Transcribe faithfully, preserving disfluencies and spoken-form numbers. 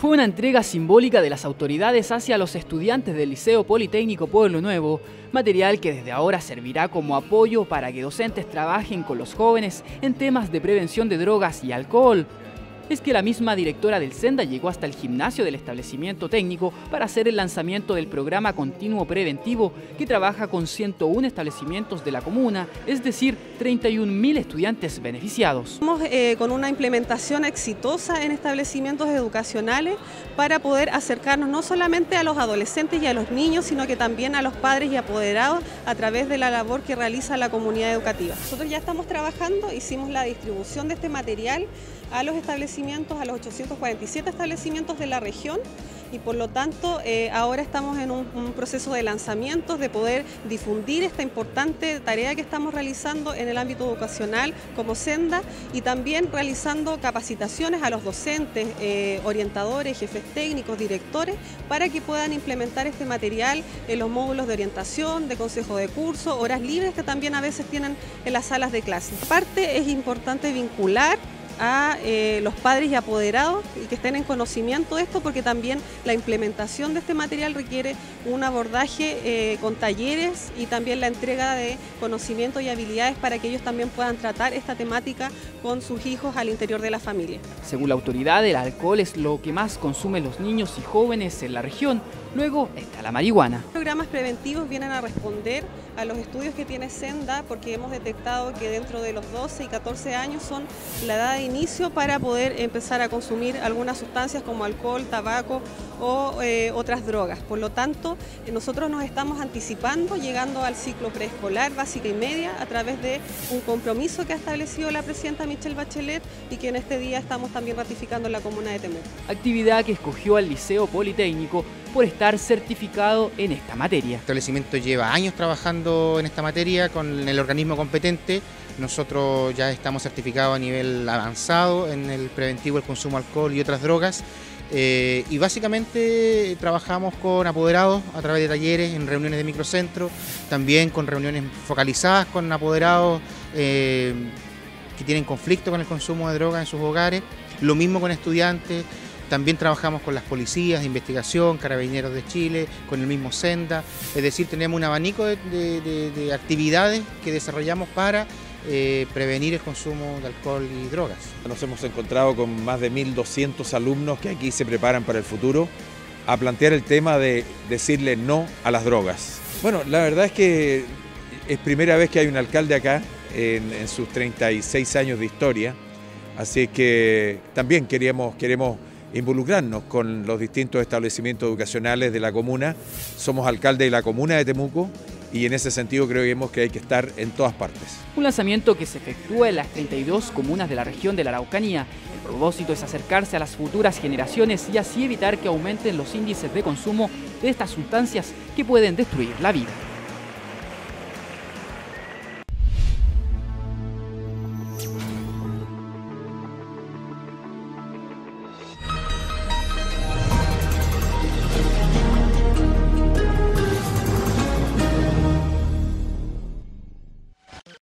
Fue una entrega simbólica de las autoridades hacia los estudiantes del Liceo Politécnico Pueblo Nuevo, material que desde ahora servirá como apoyo para que docentes trabajen con los jóvenes en temas de prevención de drogas y alcohol. Es que la misma directora del Senda llegó hasta el gimnasio del establecimiento técnico para hacer el lanzamiento del programa continuo preventivo que trabaja con ciento uno establecimientos de la comuna, es decir, treinta y un mil estudiantes beneficiados. Estamos eh, con una implementación exitosa en establecimientos educacionales para poder acercarnos no solamente a los adolescentes y a los niños, sino que también a los padres y apoderados a través de la labor que realiza la comunidad educativa. Nosotros ya estamos trabajando, hicimos la distribución de este material a los establecimientos, a los ochocientos cuarenta y siete establecimientos de la región y por lo tanto eh, ahora estamos en un, un proceso de lanzamientos, de poder difundir esta importante tarea que estamos realizando en el ámbito educacional como Senda y también realizando capacitaciones a los docentes, eh, orientadores, jefes técnicos, directores, para que puedan implementar este material en los módulos de orientación, de consejo de curso, horas libres que también a veces tienen en las salas de clase. Aparte es importante vincular a eh, los padres y apoderados y que estén en conocimiento de esto porque también la implementación de este material requiere un abordaje eh, con talleres y también la entrega de conocimientos y habilidades para que ellos también puedan tratar esta temática con sus hijos al interior de la familia. Según la autoridad, el alcohol es lo que más consumen los niños y jóvenes en la región. Luego está la marihuana. Los programas preventivos vienen a responder a los estudios que tiene Senda porque hemos detectado que dentro de los doce y catorce años son la edad de inicio para poder empezar a consumir algunas sustancias como alcohol, tabaco o eh, otras drogas. Por lo tanto, nosotros nos estamos anticipando, llegando al ciclo preescolar, básica y media, a través de un compromiso que ha establecido la presidenta Michelle Bachelet y que en este día estamos también ratificando en la comuna de Temuco. Actividad que escogió al Liceo Politécnico por estar certificado en esta materia. El establecimiento lleva años trabajando en esta materia con el organismo competente. Nosotros ya estamos certificados a nivel avanzado en el preventivo del consumo de alcohol y otras drogas. Eh, y básicamente trabajamos con apoderados a través de talleres en reuniones de microcentro, también con reuniones focalizadas con apoderados eh, que tienen conflicto con el consumo de drogas en sus hogares, lo mismo con estudiantes. También trabajamos con las policías de investigación, Carabineros de Chile, con el mismo Senda, es decir, tenemos un abanico de, de, de, de actividades que desarrollamos para eh, prevenir el consumo de alcohol y drogas. Nos hemos encontrado con más de mil doscientos alumnos que aquí se preparan para el futuro a plantear el tema de decirle no a las drogas. Bueno, la verdad es que es primera vez que hay un alcalde acá en, en sus treinta y seis años de historia, así que también queríamos, queremos involucrarnos con los distintos establecimientos educacionales de la comuna. Somos alcalde de la comuna de Temuco y en ese sentido creemos que hay que estar en todas partes. Un lanzamiento que se efectúa en las treinta y dos comunas de la región de la Araucanía. El propósito es acercarse a las futuras generaciones y así evitar que aumenten los índices de consumo de estas sustancias que pueden destruir la vida.